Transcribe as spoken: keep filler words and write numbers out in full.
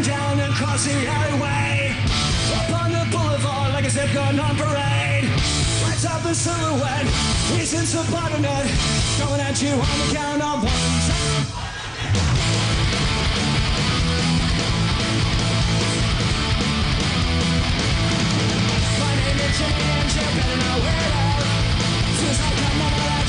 going down across the alleyway. Up on the boulevard like a zip gun on parade. Lights up the silhouette, he's insubordinate. Going at you on the count of one. My name is James, you better know it all. Feels like I'm not